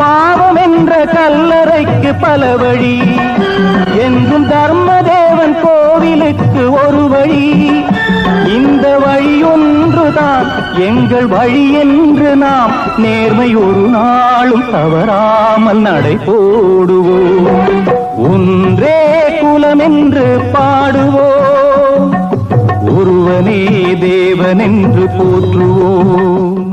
பாவம் என்ற கல்லறைக்கு பல வழி, என்றும் தர்மதேவன் கோவிலுக்கு ஒரு வழி. இந்த வழியொன்றுதான் எங்கள் வழி என்று நாம் நேர்மை ஒரு நாளும் தவறாமல் நடை போடுவோம். ஒன்றே குலம் என்று பாடுவோம், ஒருவனே தேவன் என்று போற்றுவோம்.